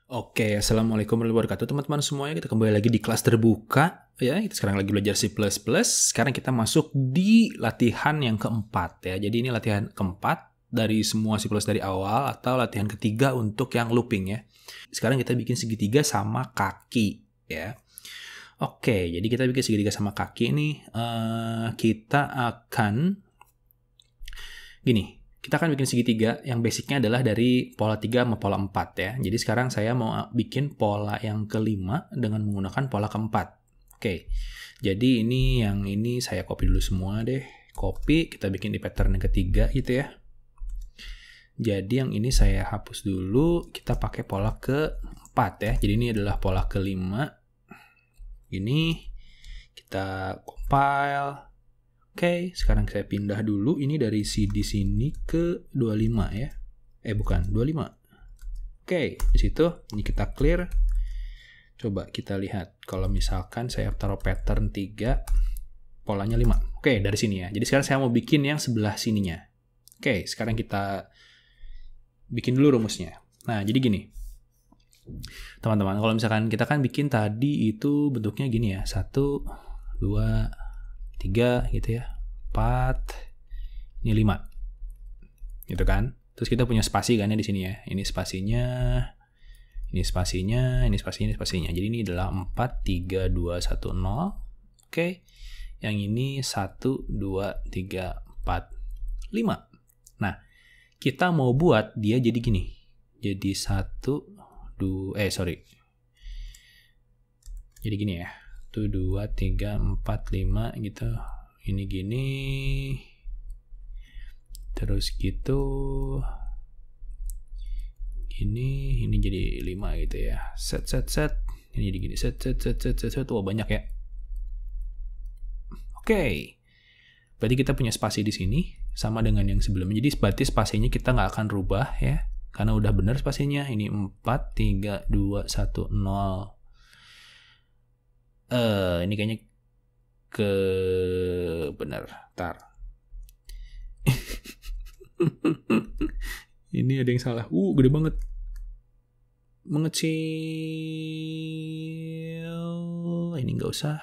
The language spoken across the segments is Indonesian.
Oke, assalamualaikum warahmatullahi wabarakatuh teman-teman semuanya. Kita kembali lagi di kelas terbuka ya. Kita sekarang lagi belajar C++. Sekarang kita masuk di latihan yang keempat ya. Jadi ini latihan keempat dari semua C++ dari awal atau latihan ketiga untuk yang looping ya. Sekarang kita bikin segitiga sama kaki ya. Oke, jadi kita bikin segitiga sama kaki nih. Kita akan gini. Kita akan bikin segitiga yang basicnya adalah dari pola 3 sama pola 4 ya. Jadi sekarang saya mau bikin pola yang kelima dengan menggunakan pola keempat. Oke, jadi yang ini saya copy dulu semua deh. Copy, kita bikin di pattern yang ketiga gitu ya. Jadi yang ini saya hapus dulu, kita pakai pola keempat ya. Jadi ini adalah pola kelima. Ini kita compile. Oke, sekarang saya pindah dulu ini dari di sini ke 25 ya. Bukan, 25. Oke, di situ ini kita clear. Coba kita lihat kalau misalkan saya taruh pattern 3 polanya 5. Oke, dari sini ya. Jadi sekarang saya mau bikin yang sebelah sininya. Oke, sekarang kita bikin dulu rumusnya. Nah, jadi gini. Teman-teman, kalau misalkan kita kan bikin tadi itu bentuknya gini ya. 1 2 3 gitu ya, 4, ini 5 gitu kan. Terus kita punya spasi kan ya di sini ya, ini spasinya, ini spasinya, ini spasinya, ini spasinya. Jadi ini adalah 4, 3, 2, 1, 0. Oke, yang ini 1, 2, 3, 4, 5. Nah, kita mau buat dia jadi gini, jadi 1, 2, jadi gini ya, 1, 2, 3, 4, 5 gitu. Ini gini. Terus gitu. Gini, ini jadi 5 gitu ya. Set. Ini jadi gini. Set. Wah, banyak ya. Oke. Berarti kita punya spasi di sini sama dengan yang sebelumnya. Jadi berarti spasinya kita nggak akan rubah ya. Karena udah benar spasinya. Ini 4, 3, 2, 1, 0. Ini kayaknya benar. Ntar. Ini ada yang salah. Gede banget. Mengecil. Ini nggak usah.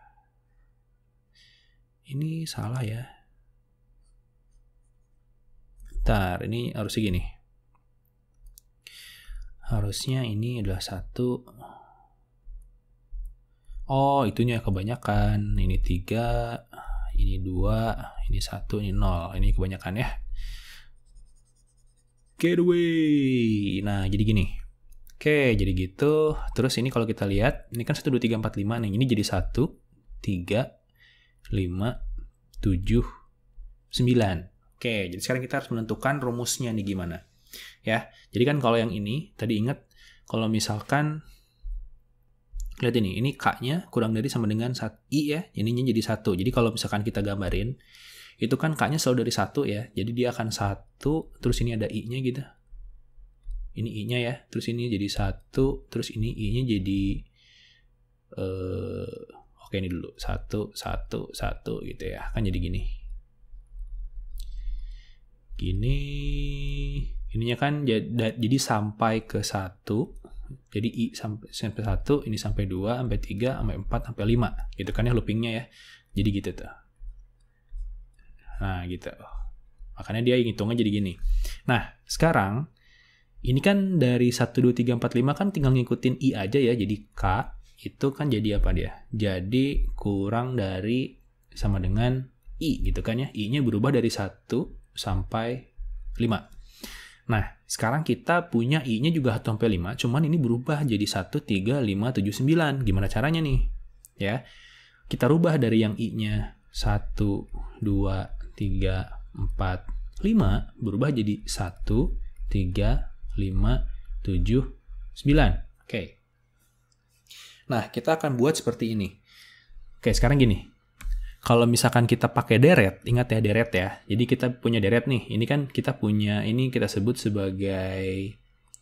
Ini salah ya. Ntar, ini harusnya gini. Harusnya ini adalah 1. Oh, itunya kebanyakan. Ini 3, ini 2, ini 1, ini 0. Ini kebanyakan ya. Get away. Nah, jadi gini. Oke, jadi gitu. Terus ini kalau kita lihat, ini kan 1, 2, 3, 4, 5 nih. Ini jadi 1, 3, 5, 7, 9. Oke, jadi sekarang kita harus menentukan rumusnya nih gimana. Ya, jadi kan kalau yang ini, tadi ingat, kalau misalkan lihat ini K-nya kurang dari sama dengan I ya, ininya jadi 1. Jadi kalau misalkan kita gambarin, itu kan K-nya selalu dari 1 ya. Jadi dia akan 1, terus ini ada I-nya gitu. Ini I-nya ya, terus ini jadi 1, terus ini I-nya jadi oke ini dulu 1, 1 gitu ya. Kan jadi gini. Gini. Ininya kan jadi sampai ke 1. Jadi I sampai 1, ini sampai 2, sampai 3, sampai 4, sampai 5. Gitu kan ya loopingnya ya. Jadi gitu tuh. Nah gitu. Makanya dia ngitungnya jadi gini. Nah sekarang, ini kan dari 1, 2, 3, 4, 5 kan tinggal ngikutin I aja ya. Jadi K itu kan jadi apa dia? Jadi kurang dari sama dengan I gitu kan ya. I-nya berubah dari 1 sampai 5. Nah, sekarang kita punya I-nya juga 1 sampai 5, cuman ini berubah jadi 1, 3, 5, 7, 9. Gimana caranya nih? Ya. Kita rubah dari yang I-nya 1, 2, 3, 4, 5 berubah jadi 1, 3, 5, 7, 9. Oke. Nah, kita akan buat seperti ini. Oke, sekarang gini. Kalau misalkan kita pakai deret, ingat ya deret ya. Jadi kita punya deret nih. Ini kan kita punya, ini kita sebut sebagai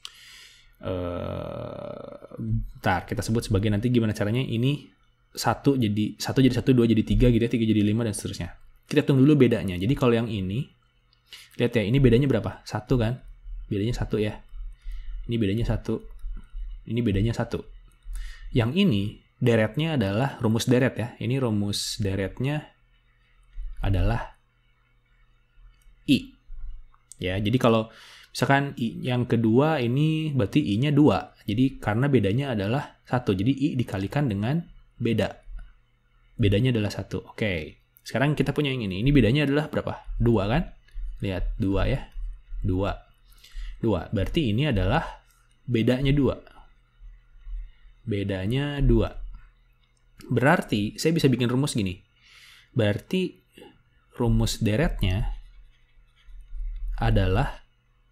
kita sebut sebagai nanti gimana caranya ini 1 jadi 1, 2 jadi 3 gitu ya, 3 jadi 5 dan seterusnya. Kita hitung dulu bedanya. Jadi kalau yang ini, lihat ya, ini bedanya berapa? 1 kan? Bedanya 1 ya. Ini bedanya 1. Ini bedanya 1. Yang ini deretnya adalah rumus deret ya. Ini rumus deretnya adalah I. Ya, jadi kalau misalkan I yang kedua ini berarti I-nya 2. Jadi karena bedanya adalah 1. Jadi I dikalikan dengan beda. Bedanya adalah 1. Oke. Sekarang kita punya yang ini. Ini bedanya adalah berapa? 2 kan? Lihat, 2 ya. 2. Berarti ini adalah bedanya 2. Bedanya 2. Berarti saya bisa bikin rumus gini. Berarti rumus deretnya adalah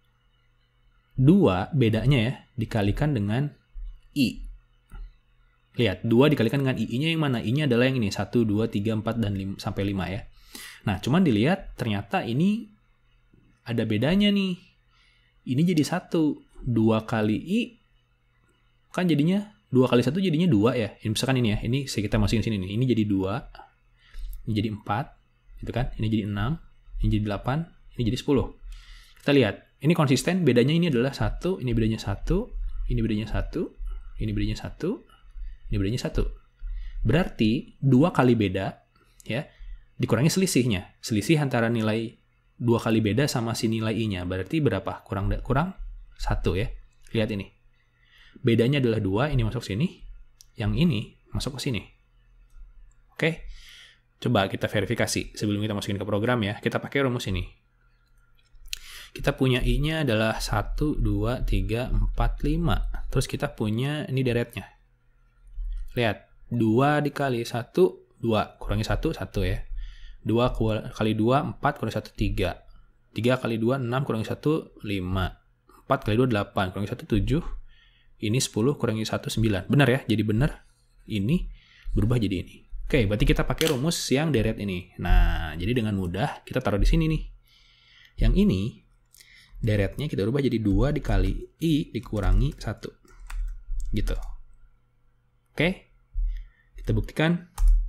2 bedanya ya dikalikan dengan I. Lihat, 2 dikalikan dengan I-nya yang mana? I-nya adalah yang ini. 1, 2, 3, 4, dan 5, sampai 5 ya. Nah, cuman dilihat ternyata ini ada bedanya nih. Ini jadi 1. 2 kali I kan jadinya 2 kali 1 jadinya 2 ya. Ini misalkan ini ya. Ini kita masukin sini nih. Ini jadi 2. Ini jadi 4. Gitu kan? Ini jadi 6. Ini jadi 8. Ini jadi 10. Kita lihat. Ini konsisten. Bedanya ini adalah 1. Ini bedanya 1. Ini bedanya 1. Ini bedanya 1. Ini bedanya 1. Berarti 2 kali beda ya dikurangi selisihnya. Selisih antara nilai 2 kali beda sama si nilai I-nya. Berarti berapa? Kurang 1 ya. Lihat ini. Bedanya adalah 2, ini masuk sini. Yang ini masuk ke sini. Oke. Coba kita verifikasi sebelum kita masukin ke program ya. Kita pakai rumus ini. Kita punya I-nya adalah 1, 2, 3, 4, 5. Terus kita punya ini deretnya. Lihat. 2 dikali 1, 2. Kurangi 1, 1 ya. 2 kali 2, 4. Kurangi 1, 3. 3 kali 2, 6. Kurangi 1, 5. 4 kali 2, 8. Kurangi 1, 7. Ini 10 kurangi 1, 9. Benar ya? Jadi benar. Ini berubah jadi ini. Oke, berarti kita pakai rumus yang deret ini. Nah, jadi dengan mudah kita taruh di sini nih. Yang ini, deretnya kita ubah jadi 2 dikali I dikurangi 1. Gitu. Oke. Kita buktikan.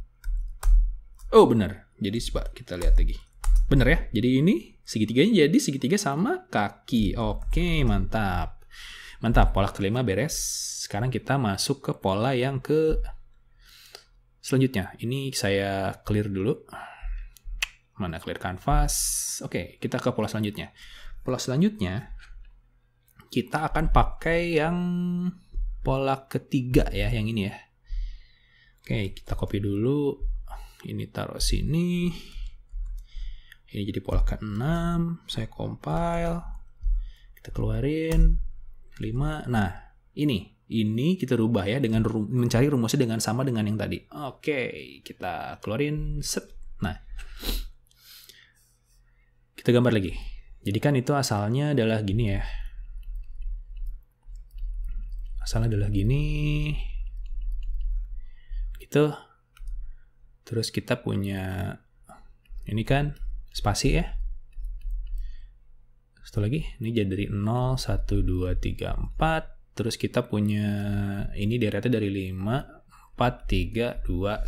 Oh, benar. Jadi coba kita lihat lagi. Benar ya? Jadi ini segitiganya jadi segitiga sama kaki. Oke, mantap. Mantap, pola kelima beres. Sekarang kita masuk ke pola yang ke selanjutnya. Ini saya clear dulu. Mana clear canvas. Oke, kita ke pola selanjutnya. Pola selanjutnya, kita akan pakai yang pola ketiga ya, yang ini ya. Oke, kita copy dulu. Ini taruh sini. Ini jadi pola ke-6. Saya compile. Kita keluarin. 5. Nah, ini kita rubah ya dengan mencari rumusnya dengan sama dengan yang tadi. Oke, kita keluarin set. Nah, kita gambar lagi. Jadi kan itu asalnya adalah gini ya. Asalnya adalah gini. Gitu. Terus kita punya ini kan spasi ya. Satu lagi, ini jadi dari 0, 1, 2, 3, 4. Terus kita punya ini deretnya dari 5, 4, 3, 2,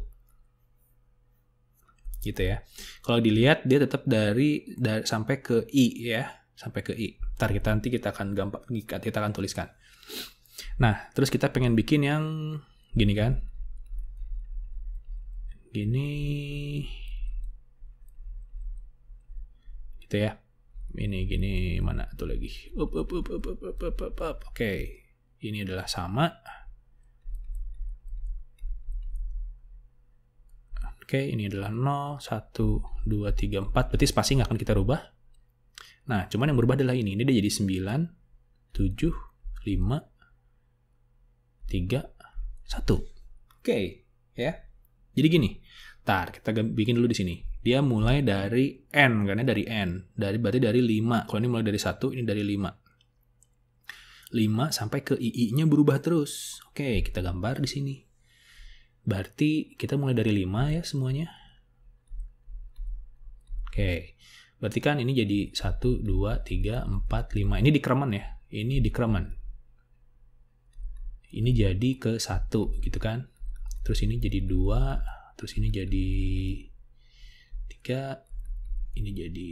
1. Gitu ya. Kalau dilihat dia tetap dari sampai ke I ya. Sampai ke I. Nanti kita akan kita akan tuliskan. Nah, terus kita pengen bikin yang gini kan. Gini. Gitu ya. Ini gini mana tuh lagi. Oke. Ini adalah sama. Oke, ini adalah 0, 1, 2, 3, 4. Berarti spasi nggak akan kita rubah. Nah, cuman yang berubah adalah ini. Ini dia jadi 9, 7, 5, 3, 1. Oke, ya. Jadi gini. Ntar, kita bikin dulu di sini. Dia mulai dari N, karena dari N. Berarti dari 5. Kalau ini mulai dari 1, ini dari 5. 5 sampai ke II-nya berubah terus. Oke, kita gambar di sini. Berarti kita mulai dari 5 ya semuanya. Oke, berarti kan ini jadi 1, 2, 3, 4, 5. Ini dikremen ya. Ini dikremen. Ini jadi ke 1 gitu kan. Terus ini jadi 2. Terus ini jadi 3, ini jadi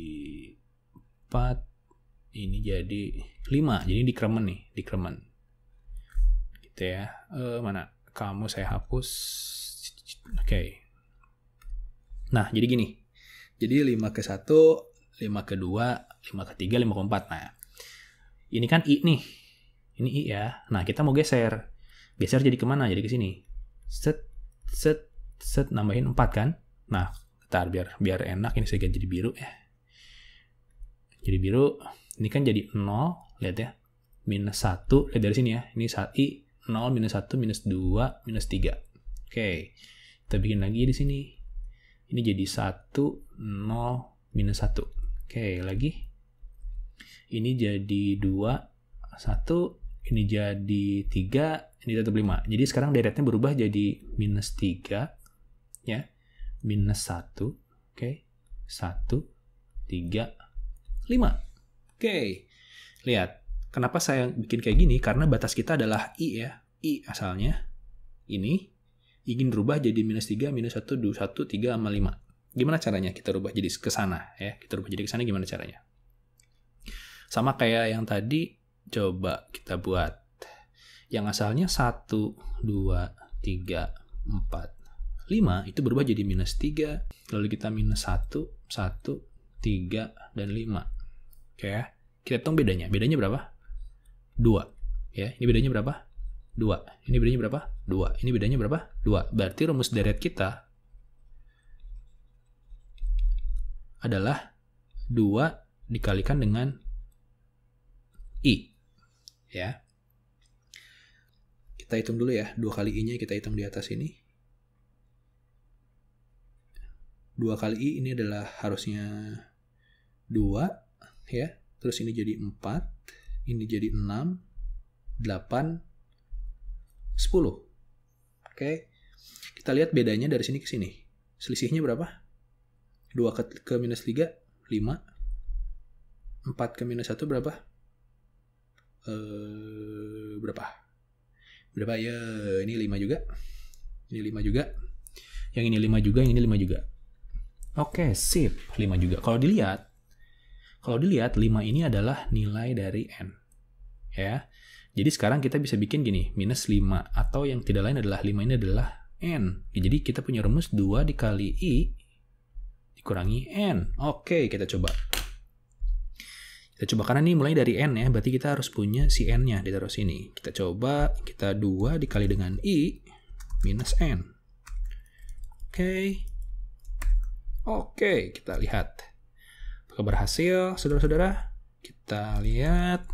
4, ini jadi 5. Jadi dikremen nih, dikremen. gitu ya. Mana? Kamu saya hapus. Oke. Nah, jadi gini. Jadi 5 ke 1, 5 ke 2, 5 ke 3, 5 ke 4. Nah, ini kan I nih. Ini I ya. Nah, kita mau geser. Geser jadi kemana? Jadi ke sini. Set, set, set. Nambahin 4 kan? Nah, ntar biar enak. Ini saya ganti jadi biru ya. Jadi biru. Ini kan jadi 0. Lihat ya. Minus 1. Lihat dari sini ya. Ini I. 0, minus 1, minus 2, minus 3. Oke. Kita bikin lagi di sini. Ini jadi 1, 0, minus 1. Oke, lagi. Ini jadi 2, 1. Ini jadi 3, ini tetap 5. Jadi sekarang deretnya berubah jadi minus 3. Ya. Minus 1. Oke. 1, 3, 5. Oke. Lihat. Kenapa saya bikin kayak gini? Karena batas kita adalah I ya. I asalnya. Ini. Ingin rubah jadi minus 3, minus 1, 2, 1, 3, sama 5. Gimana caranya kita rubah jadi ke sana? Ya? Kita rubah jadi ke sana gimana caranya? Sama kayak yang tadi, coba kita buat. Yang asalnya 1, 2, 3, 4, 5, itu berubah jadi minus 3. Lalu kita minus 1, 1, 3, dan 5. Oke ya. Kita hitung bedanya. Bedanya berapa? 2. Ya, ini bedanya berapa? 2. Ini bedanya berapa? 2. Ini bedanya berapa? 2. Berarti rumus deret kita adalah 2 dikalikan dengan I. Ya. Kita hitung dulu ya. 2 kali I-nya kita hitung di atas ini. 2 kali I ini adalah harusnya 2. Ya. Terus ini jadi 4. Ini jadi 6. 8. 10. Oke. Kita lihat bedanya dari sini ke sini. Selisihnya berapa? 2 ke minus 3, 5. 4 ke minus 1 berapa? Berapa? Berapa ya? Ini 5 juga. Ini 5 juga. Yang ini 5 juga, yang ini 5 juga. Oke, sip. 5 juga. Kalau dilihat 5 ini adalah nilai dari N. Ya. Jadi sekarang kita bisa bikin gini, minus 5. Atau yang tidak lain adalah 5 ini adalah N. Jadi kita punya rumus 2 dikali I dikurangi N. Oke, kita coba. Kita coba karena ini mulai dari N ya, berarti kita harus punya si N-nya ditaruh sini. Kita coba, kita 2 dikali dengan I minus N. Oke. Oke, kita lihat. Apakah berhasil, saudara-saudara? Kita lihat.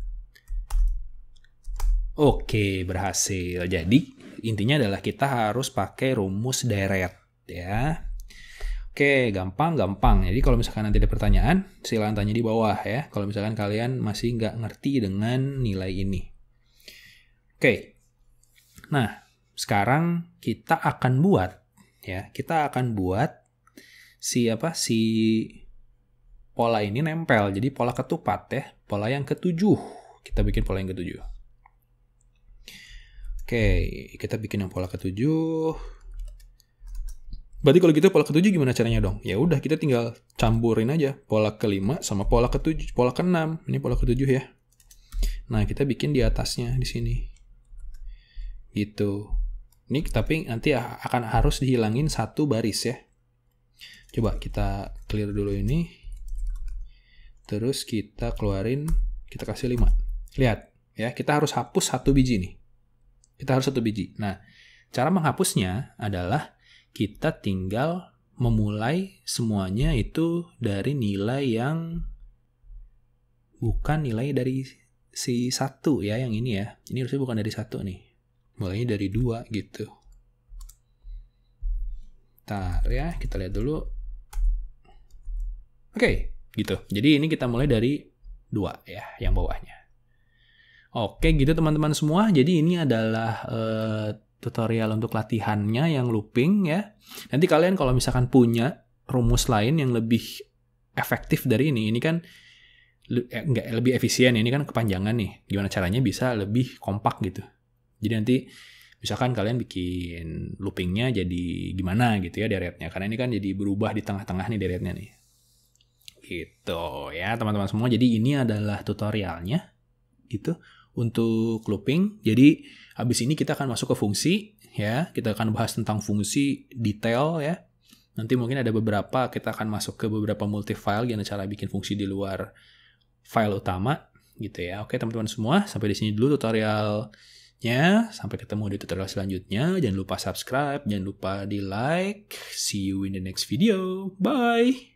Oke, berhasil. Jadi, intinya adalah kita harus pakai rumus deret, ya. Oke, gampang. Jadi, kalau misalkan nanti ada pertanyaan, silakan tanya di bawah, ya. Kalau misalkan kalian masih nggak ngerti dengan nilai ini. Oke. Nah, sekarang kita akan buat, ya. Kita akan buat si pola ini nempel. Jadi, pola ketupat, ya. Pola yang ke-7. Kita bikin pola yang ke-7. Oke, kita bikin yang pola ke-7. Berarti kalau gitu pola ke-7 gimana caranya dong? Ya udah, kita tinggal campurin aja pola ke-5 sama pola ke-7, pola ke-6. Ini pola ke-7 ya. Nah, kita bikin di atasnya di sini. Gitu. Ini tapi nanti akan harus dihilangin satu baris ya. Coba kita clear dulu ini. Terus kita keluarin, kita kasih 5. Lihat ya, kita harus hapus 1 biji nih. Kita harus 1 biji. Nah, cara menghapusnya adalah kita tinggal memulai semuanya itu dari nilai yang bukan nilai dari si 1 ya, yang ini ya. Ini harusnya bukan dari 1 nih. Mulainya dari 2 gitu. Bentar ya, kita lihat dulu. Oke, gitu. Jadi ini kita mulai dari 2 ya, yang bawahnya. Oke gitu teman-teman semua, jadi ini adalah tutorial untuk latihannya yang looping ya. Nanti kalian kalau misalkan punya rumus lain yang lebih efektif dari ini kan nggak lebih efisien, ini kan kepanjangan nih. Gimana caranya bisa lebih kompak gitu. Jadi nanti misalkan kalian bikin loopingnya jadi gimana gitu ya deretnya. Karena ini kan jadi berubah di tengah-tengah nih deretnya nih. Gitu ya teman-teman semua, jadi ini adalah tutorialnya gitu untuk looping. Jadi habis ini kita akan masuk ke fungsi ya. Kita akan bahas tentang fungsi detail ya. Nanti mungkin ada beberapa, kita akan masuk ke beberapa multi-file, gimana cara bikin fungsi di luar file utama gitu ya. Oke teman-teman semua, sampai di sini dulu tutorialnya. Sampai ketemu di tutorial selanjutnya. Jangan lupa subscribe, jangan lupa di like. See you in the next video. Bye!